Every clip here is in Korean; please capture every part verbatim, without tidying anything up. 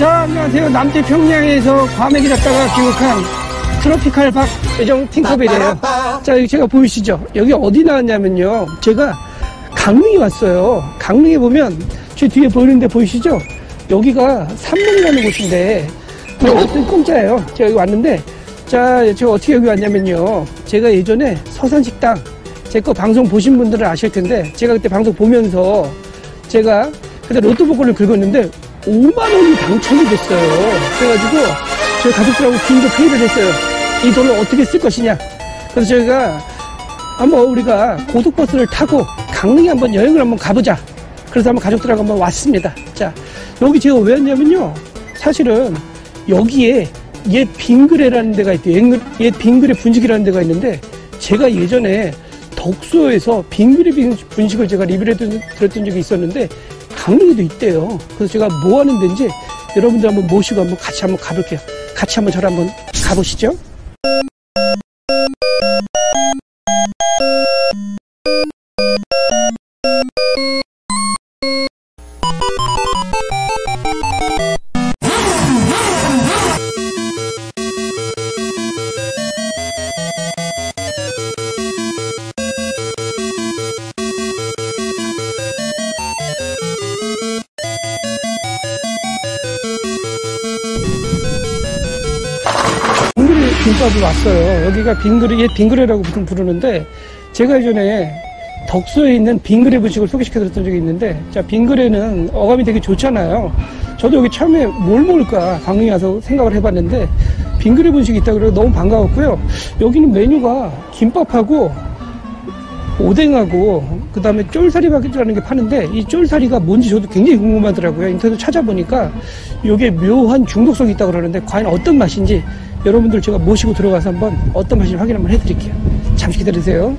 자, 안녕하세요. 남태평양에서 과메기 잡다가 귀국한 트로피칼 박예정 팅커벨이에요. 자, 여기 제가 보이시죠? 여기 어디 나왔냐면요. 제가 강릉에 왔어요. 강릉에 보면 제 뒤에 보이는데 보이시죠? 여기가 삼릉이라는 곳인데 어쨌든 공짜예요. 제가 여기 왔는데 자, 제가 어떻게 여기 왔냐면요. 제가 예전에 서산식당 제 거 방송 보신 분들은 아실 텐데 제가 그때 방송 보면서 제가 그때 로또 복권을 긁었는데 오만 원이 당첨이 됐어요. 그래가지고 저희 가족들하고 긴급 회의를 했어요. 이 돈을 어떻게 쓸 것이냐. 그래서 저희가 한번 우리가 고속버스를 타고 강릉에 한번 여행을 한번 가보자. 그래서 한번 가족들하고 한번 왔습니다. 자, 여기 제가 왜 왔냐면요. 사실은 여기에 옛 빙그레라는 데가 있대요. 옛 빙그레 분식이라는 데가 있는데 제가 예전에 덕소에서 빙그레 분식을 제가 리뷰를 들었던 적이 있었는데 강릉에도 있대요. 그래서 제가 뭐 하는 데인지 여러분들 한번 모시고 한번 같이 한번 가볼게요. 같이 한번 저를 한번 가보시죠. 김밥이 왔어요. 여기가 빙그레, 옛 빙그레라고 부르는데 제가 예전에 덕소에 있는 빙그레 분식을 소개시켜드렸던 적이 있는데 자, 빙그레는 어감이 되게 좋잖아요. 저도 여기 처음에 뭘 먹을까 강릉에 와서 생각을 해봤는데 빙그레 분식이 있다고 그래서 너무 반가웠고요. 여기는 메뉴가 김밥하고 오뎅하고 그 다음에 쫄사리밥이라는 게 파는데 이 쫄사리가 뭔지 저도 굉장히 궁금하더라고요. 인터넷 찾아보니까 이게 묘한 중독성이 있다고 그러는데 과연 어떤 맛인지 여러분들 제가 모시고 들어가서 한번 어떤 맛인지 확인 한번 해드릴게요. 잠시 기다리세요.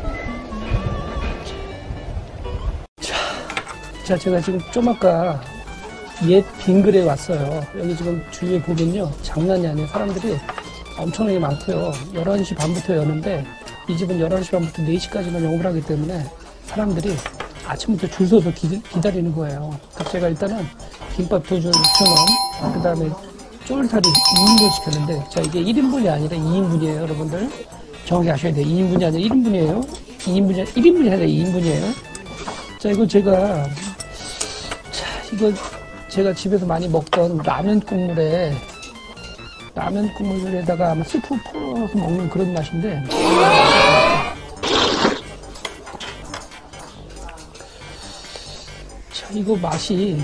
자, 자 제가 지금 좀 아까 옛 빙그레에 왔어요. 여기 지금 주위에 보면요. 장난이 아니에요. 사람들이 엄청나게 많고요. 열한 시 반부터 여는데 이 집은 열한 시 반부터 네 시까지만 영업을 하기 때문에 사람들이 아침부터 줄 서서 기, 기다리는 거예요. 그래서 제가 일단은 김밥 두 줄 육천 원, 그 다음에 쫄사리 이 인분 시켰는데 자, 이게 일 인분이 아니라 이 인분이에요. 여러분들 정확히 아셔야 돼요. 이 인분이 아니라 일 인분이에요. 이 인분이 아니라 일 인분이 아니라 이 인분이에요. 자, 이거 제가 자, 이거 제가 집에서 많이 먹던 라면 국물에 라면 국물에다가 아마 스프 풀어서 먹는 그런 맛인데 자, 이거 맛이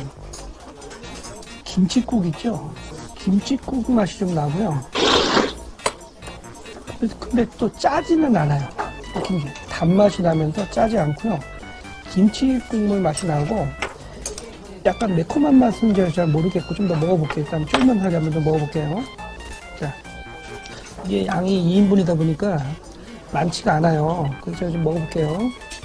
김치국 있죠? 김치국 맛이 좀 나고요. 근데 또 짜지는 않아요. 단맛이 나면서 짜지 않고요. 김치 국물 맛이 나고 약간 매콤한 맛은 제가 잘 모르겠고 좀 더 먹어볼게요. 일단 쫄면하게 한번 더 먹어볼게요. 자, 이게 양이 이 인분이다 보니까 많지가 않아요. 그래서 제가 좀 먹어볼게요.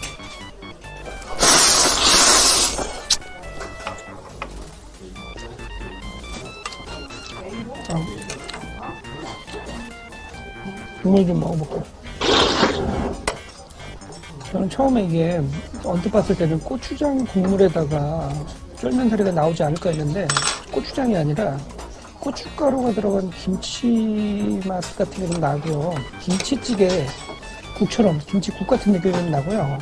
자, 국물 좀 먹어볼게요. 저는 처음에 이게 언뜻 봤을 때는 고추장 국물에다가 쫄면사리가 나오지 않을까 했는데 고추장이 아니라 고춧가루가 들어간 김치 맛 같은 게 좀 나고요. 김치찌개 국처럼 김치국 같은 느낌이 좀 나고요.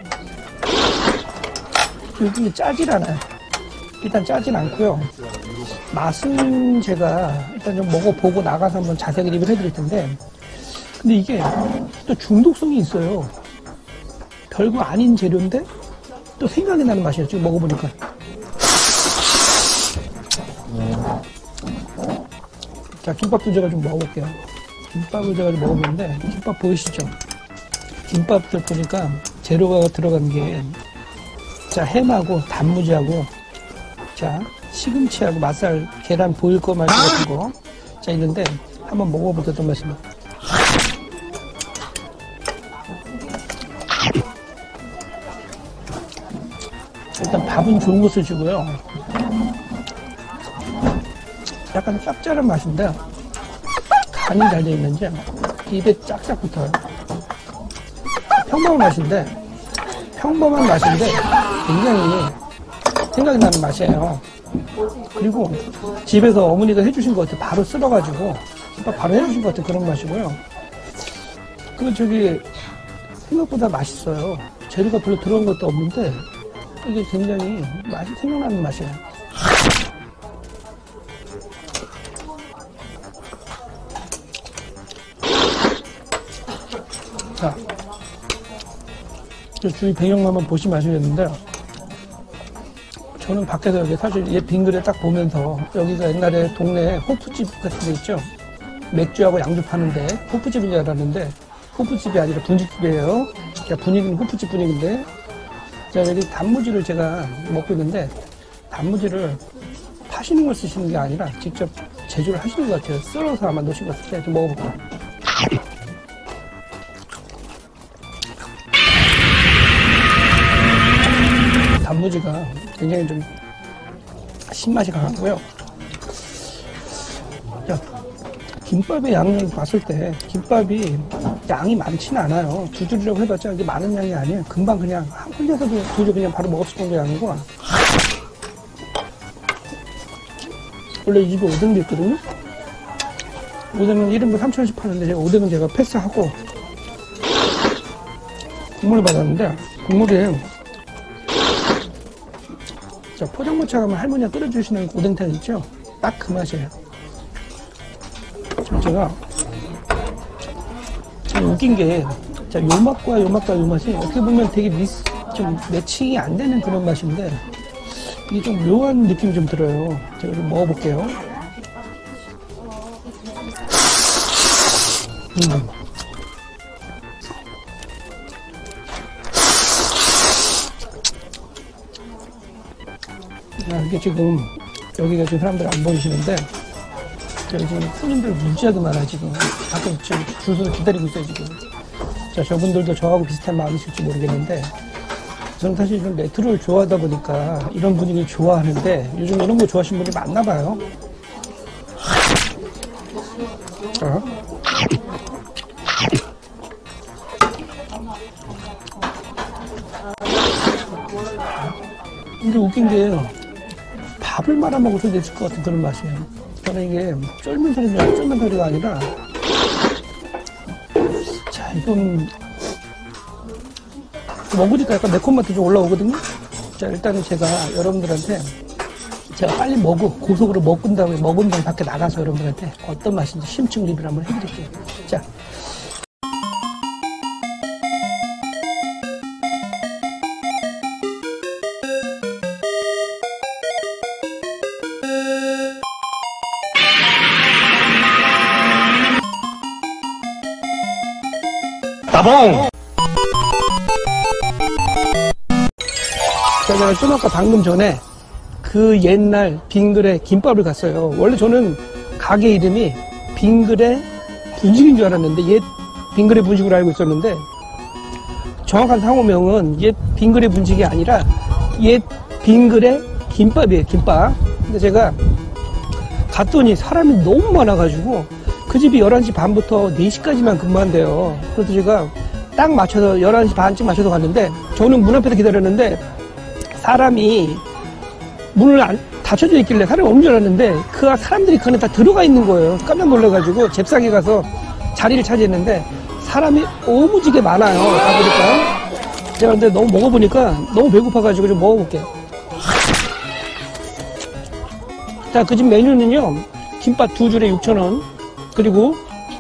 요즘에 짜질 않아요. 일단 짜진 않고요. 맛은 제가 일단 좀 먹어보고 나가서 한번 자세하게 리뷰를 해드릴 텐데 근데 이게 또 중독성이 있어요. 별거 아닌 재료인데 또 생각이 나는 맛이에요. 지금 먹어보니까. 자, 김밥도 제가 좀 먹어볼게요. 김밥을 제가 좀 먹어보는데 김밥 보이시죠? 김밥들 보니까 재료가 들어간 게 자, 햄하고 단무지하고 자, 시금치하고 맛살, 계란 보일 거 말고 같은 거 자, 있는데 한번 먹어보자. 어떤 맛인가. 일단 밥은 좋은 것을 주고요. 약간 짭짤한 맛인데 간이 잘 되어 있는지 입에 짝짝 붙어요. 평범한 맛인데 평범한 맛인데 굉장히 생각이 나는 맛이에요. 그리고 집에서 어머니가 해주신 것 같아. 바로 쓸어가지고 김밥 바로 해주신 것 같은 그런 맛이고요. 그 저기 생각보다 맛있어요. 재료가 별로 들어온 것도 없는데 이게 굉장히 맛이 생각나는 맛이에요. 자, 주위 배경만 한번 보시면 아시겠는데, 저는 밖에서 여기 사실 얘 빙그레 딱 보면서 여기가 옛날에 동네에 호프집 같은 데 있죠. 맥주하고 양주 파는데 호프집인 줄 알았는데 호프집이 아니라 분식집이에요. 그러니까 분위기는 호프집 분위기인데, 자, 여기 단무지를 제가 먹고 있는데 단무지를 파시는 걸 쓰시는 게 아니라 직접 제조를 하시는 것 같아요. 썰어서 아마 넣으신 것 같은데 좀 먹어볼게요. 단무지가 굉장히 좀 신맛이 강하고요. 자, 김밥의 양을 봤을 때 김밥이 양이 많지는 않아요. 두 줄이라고 해봤자 이게 많은 양이 아니에요. 금방 그냥 혼자서도 두 줄 그냥 바로 먹을 수 있는 양이고, 원래 이 집에 오뎅도 있거든요. 오뎅은 일 인분 삼천 원씩 파는데 제가 오뎅은 제가 패스하고 국물을 받았는데, 국물이 자, 포장마차 가면 할머니가 끓여주시는 오뎅탕 있죠? 딱 그 맛이에요. 제가 참 웃긴 게, 자, 요 맛과 요 맛과 요 맛이 어떻게 보면 되게 미스, 좀 매칭이 안 되는 그런 맛인데, 이게 좀 묘한 느낌이 좀 들어요. 제가 좀 먹어볼게요. 음. 아, 이게 지금 여기가 지금 사람들 안 보이시는데, 여기 지금 손님들 무지하게 많아요. 지금 밖에 지금 줄 서서 기다리고 있어요 지금. 자, 저분들도 저하고 비슷한 마음이실지 모르겠는데, 저는 사실 이런 레트로를 좋아하다 보니까 이런 분위기를 좋아하는데, 요즘 이런 거 좋아하시는 분이 많나 봐요. 자. 근데 웃긴 게, 밥을 말아 먹어도 됐을 것 같은 그런 맛이에요. 저는 이게 쫄면 소리가 쫄면 소리가 아니라, 자, 이건 먹으니까 약간 매콤맛이 좀 올라오거든요. 자, 일단은 제가 여러분들한테 제가 빨리 먹고 고속으로 먹은 다음에 먹은 다음에 밖에 나가서 여러분들한테 어떤 맛인지 심층 리뷰를 한번 해드릴게요. 자. 따봉! 제가 좀 아까 방금 전에 그 옛날 빙그레 김밥을 갔어요. 원래 저는 가게 이름이 빙그레 분식인 줄 알았는데, 옛 빙그레 분식으로 알고 있었는데, 정확한 상호명은 옛 빙그레 분식이 아니라 옛 빙그레 김밥이에요. 김밥. 근데 제가 갔더니 사람이 너무 많아가지고 그 집이 열한 시 반부터 네 시까지만 근무한대요. 그래서 제가 딱 맞춰서 열한 시 반쯤 맞춰서 갔는데, 저는 문 앞에서 기다렸는데 사람이 문을 안 닫혀져 있길래 사람이 없는 줄 알았는데, 그 사람들이 그 안에 다 들어가 있는 거예요. 깜짝 놀라가지고 잽싸게 가서 자리를 차지했는데 사람이 오무지게 많아요. 가보니까. 제가 근데 너무 먹어보니까 너무 배고파가지고 좀 먹어볼게요. 자, 그 집 메뉴는요, 김밥 두 줄에 육천 원, 그리고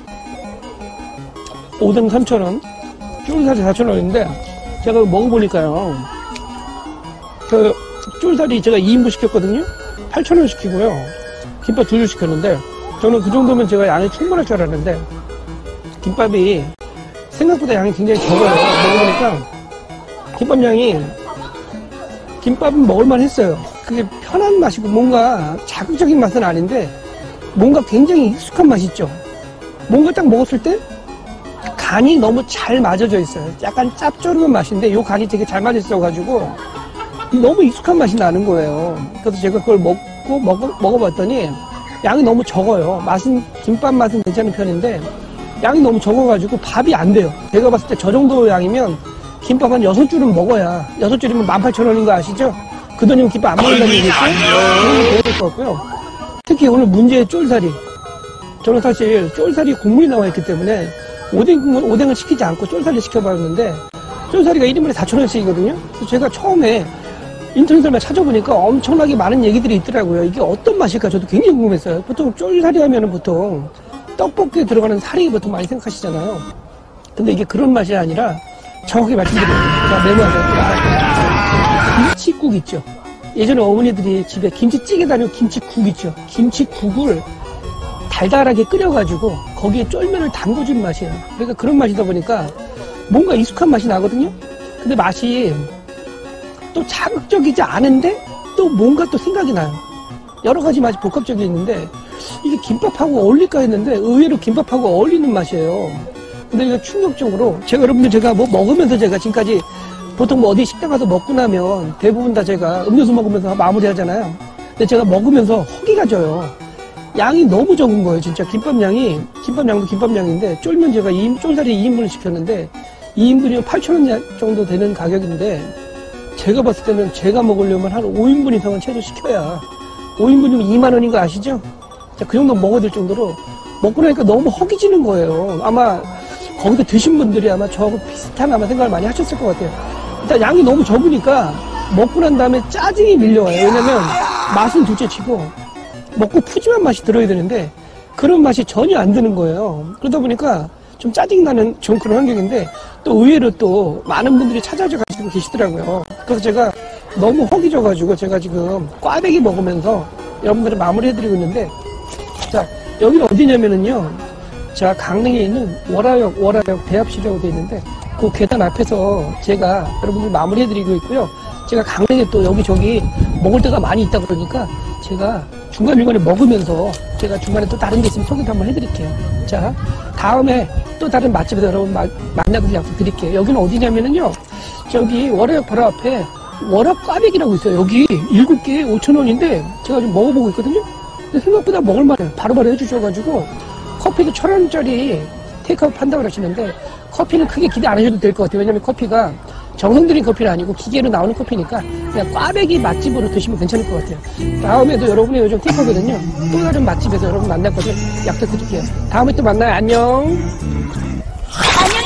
오뎅 삼천 원, 쫄살이 사천 원인데, 제가 먹어보니까요, 그 쫄살이 제가 이 인분 시켰거든요. 팔천 원 시키고요, 김밥 두 줄 시켰는데, 저는 그 정도면 제가 양이 충분할 줄 알았는데 김밥이 생각보다 양이 굉장히 적어요. 먹어보니까 김밥 양이, 김밥은 먹을만 했어요. 그게 편한 맛이고 뭔가 자극적인 맛은 아닌데 뭔가 굉장히 익숙한 맛이 있죠. 뭔가 딱 먹었을 때 간이 너무 잘 맞아져 있어요. 약간 짭조름한 맛인데 요 간이 되게 잘 맞아 있어가지고 너무 익숙한 맛이 나는 거예요. 그래서 제가 그걸 먹고 먹어, 먹어봤더니 양이 너무 적어요. 맛은, 김밥 맛은 괜찮은 편인데 양이 너무 적어가지고 밥이 안 돼요. 제가 봤을 때 저 정도 양이면 김밥 한 여섯 줄은 먹어야, 여섯 줄이면 만 팔천 원인 거 아시죠? 그 돈이면 김밥 안 먹는다는 얘기겠죠? 그런 게 될 것 같고요. 특히 오늘 문제의 쫄살이. 저는 사실 쫄살이 국물이 나와 있기 때문에 오뎅, 오뎅을 시키지 않고 쫄살이 시켜봤는데 쫄살이가 일 인분에 사천 원씩이거든요. 그래서 제가 처음에 인터넷을 찾아보니까 엄청나게 많은 얘기들이 있더라고요. 이게 어떤 맛일까 저도 굉장히 궁금했어요. 보통 쫄살이 하면은 보통 떡볶이에 들어가는 살이 보통 많이 생각하시잖아요. 근데 이게 그런 맛이 아니라 정확히 말씀드릴게요. 자, 메모하세요. 김치국 있죠. 예전에 어머니들이 집에 김치찌개도 아니고 김치국 있죠. 김치국을 달달하게 끓여가지고 거기에 쫄면을 담궈준 맛이에요. 그러니까 그런 맛이다 보니까 뭔가 익숙한 맛이 나거든요. 근데 맛이 또 자극적이지 않은데 또 뭔가 또 생각이 나요. 여러 가지 맛이 복합적이 있는데 이게 김밥하고 어울릴까 했는데 의외로 김밥하고 어울리는 맛이에요. 근데 이거 충격적으로 제가 여러분들 제가 뭐 먹으면서 제가 지금까지 보통 뭐 어디 식당 가서 먹고 나면 대부분 다 제가 음료수 먹으면서 마무리 하잖아요. 근데 제가 먹으면서 허기가 져요. 양이 너무 적은 거예요. 진짜 김밥 양이 김밥 양도 김밥 양인데 쫄면 제가 이, 쫄살이 이 인분을 시켰는데 이 인분이면 팔천 원 정도 되는 가격인데 제가 봤을 때는 제가 먹으려면 한 오 인분 이상은 최소 시켜야 오 인분이면 이만 원인 거 아시죠? 자, 그 정도 먹어야 될 정도로 먹고 나니까 너무 허기지는 거예요. 아마 거기서 드신 분들이 아마 저하고 비슷한 아마 생각을 많이 하셨을 것 같아요. 일단 양이 너무 적으니까 먹고 난 다음에 짜증이 밀려와요. 왜냐면 맛은 둘째 치고 먹고 푸짐한 맛이 들어야 되는데 그런 맛이 전혀 안 드는 거예요. 그러다 보니까 좀 짜증나는 좀 그런 환경인데 또 의외로 또 많은 분들이 찾아져 가시고 계시더라고요. 그래서 제가 너무 허기져가지고 제가 지금 꽈배기 먹으면서 여러분들을 마무리해드리고 있는데 자, 여기는 어디냐면은요. 자, 강릉에 있는 월화역, 월화역 대합실이라고 되어 있는데 그 계단 앞에서 제가 여러분들 마무리해드리고 있고요. 제가 강릉에 또 여기저기 먹을 데가 많이 있다 그러니까 제가 중간중간에 먹으면서 제가 중간에 또 다른 게 있으면 소개도 한번 해드릴게요. 자, 다음에 또 다른 맛집에서 여러분 마, 만나보실 약속 드릴게요. 여기는 어디냐면은요. 저기 월화역 바로 앞에 월화 꽈배기라고 있어요. 여기 일곱 개에 오천 원인데 제가 지금 먹어보고 있거든요. 근데 생각보다 먹을만해요. 바로바로 해주셔가지고 커피도 천 원짜리 테이크아웃 판다고 그러시는데 커피는 크게 기대 안 하셔도 될 것 같아요. 왜냐면 커피가 정성 들인 커피는 아니고 기계로 나오는 커피니까 그냥 꽈배기 맛집으로 드시면 괜찮을 것 같아요. 다음에도 여러분의 요즘 팁하거든요. 또 다른 맛집에서 여러분 만날 것을 약속드릴게요. 다음에 또 만나요. 안녕. 안녕.